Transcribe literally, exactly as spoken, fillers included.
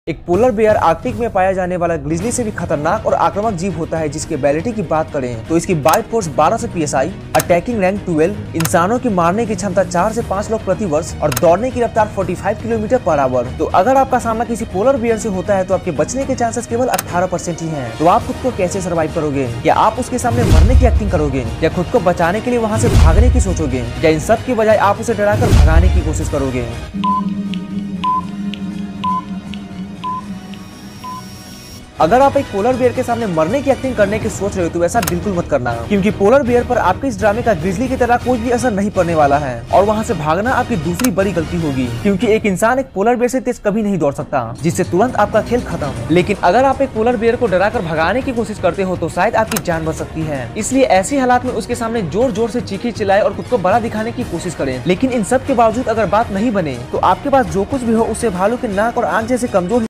एक polar bear Arctic में पाया जाने वाला ग्रिजली से भी खतरनाक और आक्रामक जीव होता है, जिसकी एबिलिटी की बात करें तो इसकी बाइट फोर्स बारह सौ P S I, attacking rank बारह, इंसानों की मारने की क्षमता चार से पाँच लोग प्रति वर्ष और दौड़ने की रफ्तार पैंतालीस किलोमीटर पर आवर। तो अगर आपका सामना किसी पोलर बेयर से होता है तो आपके बचने के चांसेस केवल अठारह परसेंट ही हैं। तो आप खुद को कैसे सर्वाइव करोगे? क्या आप उसके सामने मरने की एक्टिंग करोगे या खुद को बचाने के लिए वहाँ से भागने की सोचोगे, या इन सब की बजाय आप उसे डराकर भगाने की कोशिश करोगे? अगर आप एक पोलर बेयर के सामने मरने की एक्टिंग करने की सोच रहे हो तो ऐसा बिल्कुल मत करना, क्योंकि पोलर बेयर पर आपके इस ड्रामे का ग्रिजली की तरह कोई भी असर नहीं पड़ने वाला है और वहां से भागना आपकी दूसरी बड़ी गलती होगी, क्योंकि एक इंसान एक पोलर बेयर से तेज कभी नहीं दौड़ सकता, जिससे तुरंत आपका खेल खत्म। लेकिन अगर आप एक पोलर बेयर को डराकर भगाने की कोशिश करते हो तो शायद आपकी जान बच सकती है। इसलिए ऐसी हालात में उसके सामने जोर जोर से चीखी चिल्लाए और खुद को बड़ा दिखाने की कोशिश करें। लेकिन इन सब के बावजूद अगर बात नहीं बने तो आपके पास जो कुछ भी हो उससे भालू के नाक और आंख जैसे कमजोर